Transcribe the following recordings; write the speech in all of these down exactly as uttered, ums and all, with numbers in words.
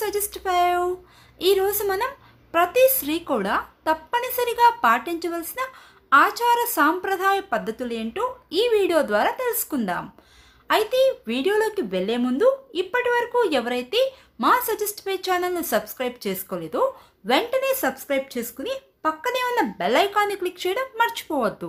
Suggest five. ఈరోజు మనం ప్రతి స్త్రీ కూడా తప్పనిసరిగా పాటించవలసిన ఆచార సాంప్రదాయ పద్ధతులు ఏంటో ఈ వీడియో ద్వారా తెలుసుకుందాం. అయితే వీడియోలోకి వెళ్ళే ముందు ఇప్పటి వరకు ఎవరైతే మా సజెస్ట్ ఫైవ్ ఛానల్ను సబ్స్క్రైబ్ చేసుకోలేదో వెంటనే సబ్స్క్రైబ్ చేసుకుని పక్కనే ఉన్న బెల్ ఐకాన్ని క్లిక్ చేయడం మర్చిపోవద్దు.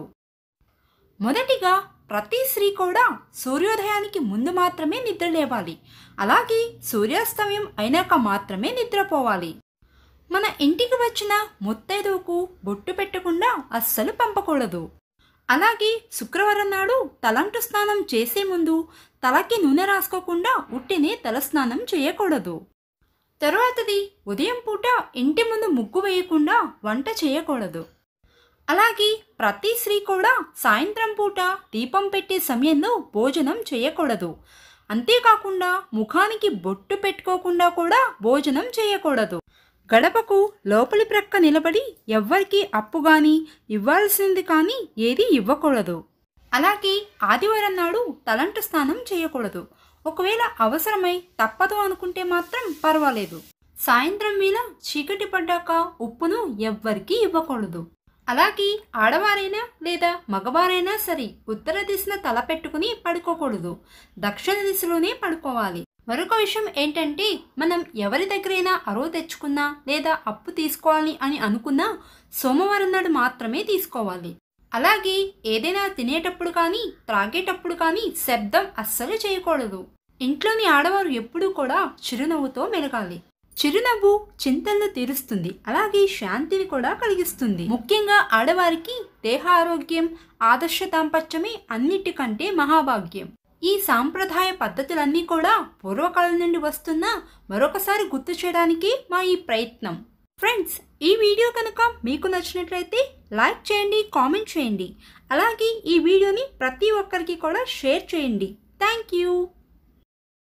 మొదటిగా ప్రతి స్త్రీ కూడా సూర్యోదయానికి ముందు మాత్రమే నిద్ర లేవాలి. అలాగే సూర్యాస్తమయం అయినాక మాత్రమే నిద్రపోవాలి. మన ఇంటికి వచ్చిన ముత్తైదువుకు బొట్టు పెట్టకుండా అస్సలు పంపకూడదు. అలాగే శుక్రవారం నాడు తలంటు స్నానం చేసే ముందు తలకి నూనె రాసుకోకుండా ఉట్టినే తలస్నానం చేయకూడదు. తరువాతది ఉదయం పూట ఇంటి ముందు ముగ్గు వేయకుండా వంట చేయకూడదు. అలాగే ప్రతి స్త్రీ కూడా సాయంత్రం పూట దీపం పెట్టే సమయంలో భోజనం చేయకూడదు. అంతేకాకుండా ముఖానికి బొట్టు పెట్టుకోకుండా కూడా భోజనం చేయకూడదు. గడపకు లోపలి ప్రక్క నిలబడి ఎవ్వరికి అప్పు కానీ ఇవ్వాల్సింది కానీ ఏది ఇవ్వకూడదు. అలాగే ఆదివారం నాడు తలంటు స్నానం చేయకూడదు. ఒకవేళ అవసరమై తప్పదు అనుకుంటే మాత్రం పర్వాలేదు. సాయంత్రం వేళ చీకటి పడ్డాక ఉప్పును ఎవ్వరికి ఇవ్వకూడదు. అలాగే ఆడవారైనా లేదా మగవారైనా సరే ఉత్తర దిశన తల పెట్టుకుని పడుకోకూడదు. దక్షిణ దిశలోనే పడుకోవాలి. మరొక విషయం ఏంటంటే, మనం ఎవరి దగ్గరైనా అరువు తెచ్చుకున్నా లేదా అప్పు తీసుకోవాలి అని అనుకున్నా సోమవారం నాడు మాత్రమే తీసుకోవాలి. అలాగే ఏదైనా తినేటప్పుడు కానీ త్రాగేటప్పుడు కానీ శబ్దం అస్సలు చేయకూడదు. ఇంట్లోని ఆడవారు ఎప్పుడూ కూడా చిరునవ్వుతో మెలగాలి. చిరునవ్వు చింతలను తీరుస్తుంది, అలాగే శాంతిని కూడా కలిగిస్తుంది. ముఖ్యంగా ఆడవారికి దేహ ఆరోగ్యం, ఆదర్శ దాంపత్యమే అన్నిటికంటే మహాభాగ్యం. ఈ సాంప్రదాయ పద్ధతులన్నీ కూడా పూర్వకాలం నుండి వస్తున్న మరొకసారి గుర్తు చేయడానికి మా ఈ ప్రయత్నం. ఫ్రెండ్స్, ఈ వీడియో కనుక మీకు నచ్చినట్లయితే లైక్ చేయండి, కామెంట్ చేయండి. అలాగే ఈ వీడియోని ప్రతి ఒక్కరికి కూడా షేర్ చేయండి. Thank you.